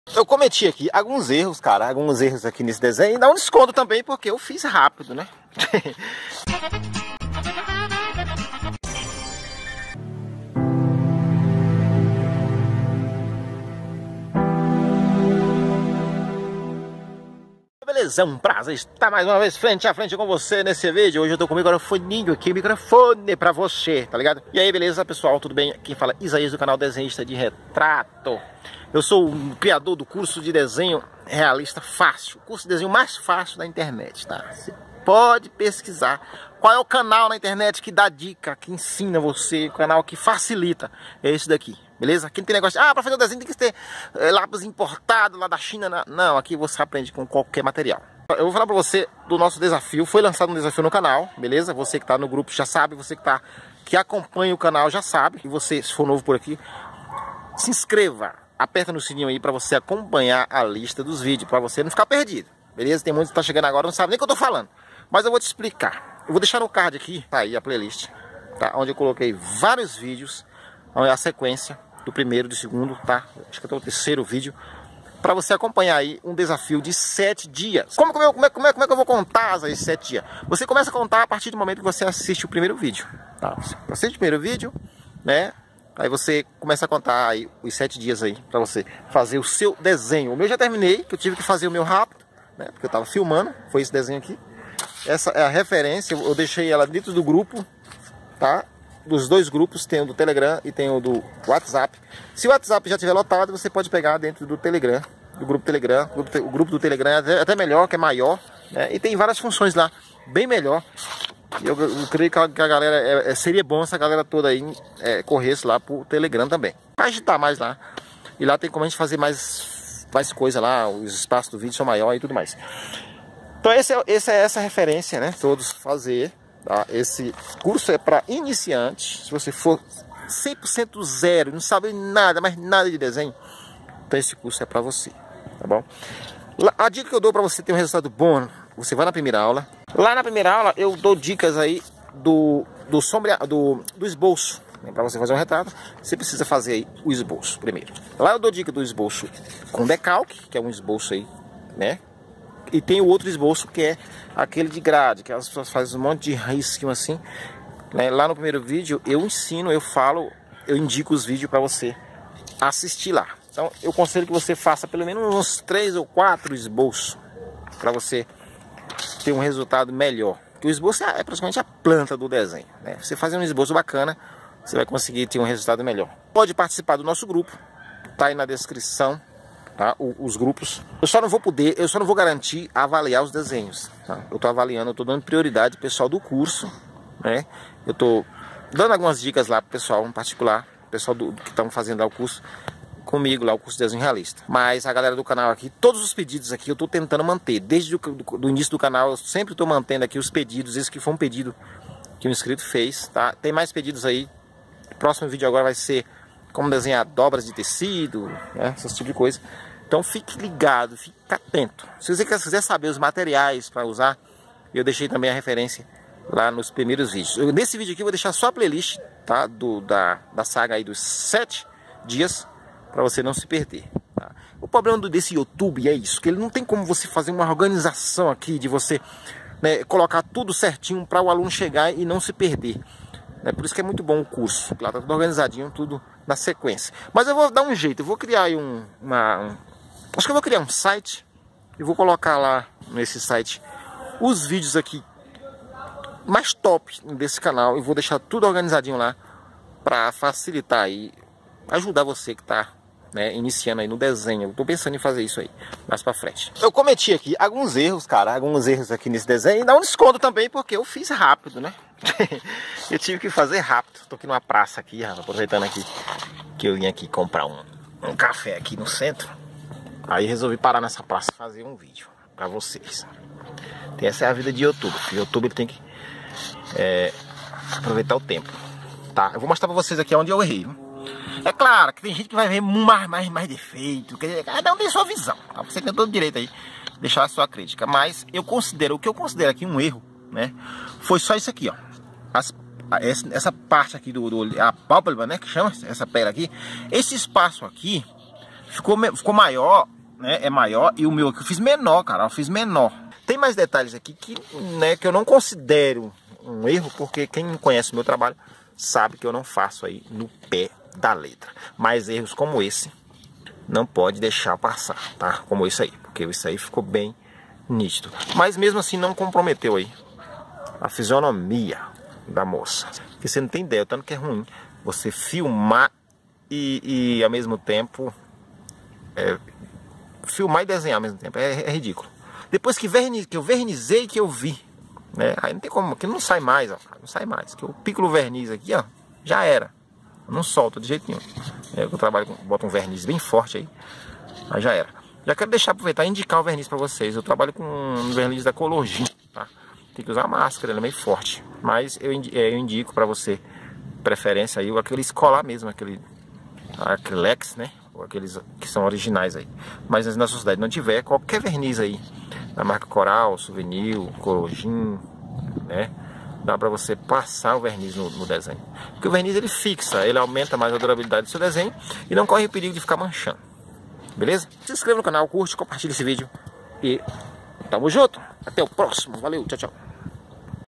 Eu cometi aqui alguns erros, cara, alguns erros aqui nesse desenho. E dá um desconto também, porque eu fiz rápido, né? Beleza, um prazer estar mais uma vez frente a frente com você nesse vídeo. Hoje eu tô com o microfoninho aqui, microfone pra você, tá ligado? E aí, beleza, pessoal, tudo bem? Quem fala é Isaías do canal Desenhista de Retrato. Eu sou o criador do curso de desenho realista fácil, o curso de desenho mais fácil da internet, tá? Você pode pesquisar qual é o canal na internet que dá dica, que ensina você, o canal que facilita. É esse daqui. Beleza? Aqui não tem negócio de, pra fazer o desenho tem que ter lápis importado lá da China. Não, aqui você aprende com qualquer material. Eu vou falar pra você do nosso desafio. Foi lançado um desafio no canal, beleza? Você que tá no grupo já sabe, você que acompanha o canal já sabe. E você, se for novo por aqui, se inscreva. Aperta no sininho aí pra você acompanhar a lista dos vídeos, pra você não ficar perdido. Beleza? Tem muitos que tá chegando agora, não sabe nem o que eu tô falando. Mas eu vou te explicar. Eu vou deixar no card aqui, tá aí a playlist, tá? Onde eu coloquei vários vídeos, onde é a sequência do primeiro, do segundo, tá? Acho que até o terceiro vídeo, para você acompanhar aí um desafio de 7 dias. Como é que eu vou contar esses 7 dias? Você começa a contar a partir do momento que você assiste o primeiro vídeo, tá? Você assiste o primeiro vídeo, né? Aí você começa a contar aí os 7 dias aí, para você fazer o seu desenho. O meu já terminei, que eu tive que fazer o meu rápido, né? Porque eu tava filmando, foi esse desenho aqui. Essa é a referência, eu deixei ela dentro do grupo, tá? Dos dois grupos, tem o do Telegram e tem o do WhatsApp. Se o WhatsApp já estiver lotado, você pode pegar dentro do Telegram, do grupo Telegram. O grupo do Telegram é até melhor, que é maior, né? E tem várias funções lá, bem melhor. Eu creio que a galera, seria bom se a galera toda aí corresse lá pro Telegram também, para agitar mais lá. E lá tem como a gente fazer mais coisa lá, os espaços do vídeo são maiores e tudo mais. Então essa referência, né? Todos fazer. Tá? Esse curso é para iniciantes. Se você for 100% zero, não sabe nada, mas nada de desenho, então esse curso é para você, tá bom? A dica que eu dou para você ter um resultado bom, você vai na primeira aula. Lá na primeira aula eu dou dicas aí do esboço. Para você fazer um retrato, você precisa fazer aí o esboço primeiro. Lá eu dou dica do esboço com decalque, que é um esboço aí, né? E tem o outro esboço que é aquele de grade, que as pessoas fazem um monte de risquinho assim, né? Lá no primeiro vídeo eu ensino, eu indico os vídeos para você assistir lá. Então eu aconselho que você faça pelo menos uns 3 ou 4 esboços para você ter um resultado melhor. Porque o esboço é praticamente a planta do desenho, né? Você fazer um esboço bacana, você vai conseguir ter um resultado melhor. Pode participar do nosso grupo, tá aí na descrição. Tá? Os grupos, eu só não vou garantir avaliar os desenhos, tá? Eu tô avaliando, eu tô dando prioridade pro pessoal do curso, né? Eu tô dando algumas dicas lá pro pessoal em particular, pessoal que estão fazendo lá o curso comigo, lá o curso de desenho realista. Mas a galera do canal aqui, todos os pedidos aqui eu tô tentando manter, desde do início do canal eu sempre tô mantendo aqui os pedidos. Esse que foi um pedido que um inscrito fez, tá? Tem mais pedidos aí. O próximo vídeo agora vai ser como desenhar dobras de tecido, né? Esse tipo de coisa. Então fique ligado, fique atento. Se você quiser saber os materiais para usar, eu deixei também a referência lá nos primeiros vídeos. Nesse vídeo aqui eu vou deixar só a playlist, tá? Da saga aí dos 7 dias, para você não se perder. Tá? O problema desse YouTube é isso, que ele não tem como você fazer uma organização aqui de você, né, colocar tudo certinho para o aluno chegar e não se perder. É por isso que é muito bom o curso. Lá tá tudo organizadinho, tudo na sequência. Mas eu vou dar um jeito, eu vou criar aí acho que eu vou criar um site e vou colocar lá nesse site os vídeos aqui mais top desse canal e vou deixar tudo organizadinho lá para facilitar aí, ajudar você que tá, né, iniciando aí no desenho. Eu tô pensando em fazer isso aí mais pra frente. Eu cometi aqui alguns erros, cara, alguns erros aqui nesse desenho e dá um desconto também porque eu fiz rápido, né? Eu tive que fazer rápido. Tô aqui numa praça aqui, aproveitando aqui que eu vim aqui comprar um café aqui no centro. Aí resolvi parar nessa praça e fazer um vídeo pra vocês. Essa é a vida de YouTube. O YouTube tem que aproveitar o tempo, tá? Eu vou mostrar pra vocês aqui onde eu errei, viu? É claro que tem gente que vai ver mais defeito. Cada um tem sua visão, tá? Você tem todo o direito aí de deixar a sua crítica. Mas o que eu considero aqui um erro, né? Foi só isso aqui, ó. Essa parte aqui a pálpebra, né? Que chama essa pele aqui. Esse espaço aqui ficou maior, né? É maior. E o meu aqui eu fiz menor, cara. Eu fiz menor. Tem mais detalhes aqui que, né, que eu não considero um erro, porque quem conhece o meu trabalho sabe que eu não faço aí no pé da letra. Mas erros como esse não pode deixar passar, tá? Como isso aí, porque isso aí ficou bem nítido. Mas mesmo assim não comprometeu aí a fisionomia da moça. Porque você não tem ideia, o tanto que é ruim você filmar e ao mesmo tempo filmar e desenhar ao mesmo tempo. É ridículo. Depois que eu vernizei, que eu vi, né? Aí não tem como, que não sai mais, ó, não sai mais. Que eu pico o verniz aqui, ó, já era. Eu não solto de jeito nenhum. Eu trabalho com, boto um verniz bem forte aí já era. Já quero aproveitar e indicar o verniz para vocês. Eu trabalho com um verniz da Colorgin, tá? Tem que usar máscara, ele é meio forte. Mas eu indico para você, preferência aí, aquele escolar mesmo, aquele acrylex, né? Ou aqueles que são originais aí. Mas na sua cidade não tiver, qualquer verniz aí, da marca Coral, Souvenir, Colorgin, né? Dá para você passar o verniz no desenho. Porque o verniz ele fixa, ele aumenta mais a durabilidade do seu desenho e não corre o perigo de ficar manchando. Beleza? Se inscreva no canal, curte, compartilha esse vídeo e tamo junto. Até o próximo. Valeu, tchau, tchau.